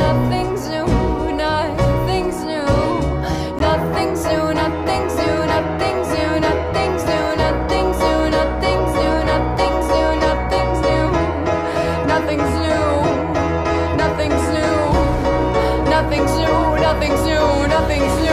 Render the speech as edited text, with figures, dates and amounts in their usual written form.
nothing's new, nothing's new, nothing's new, nothing's new, nothing's new, nothing's new, nothing's new, nothing's new, nothing's new, nothing's new, nothing's new, nothing's new, nothing's new, nothing's new, nothing's new.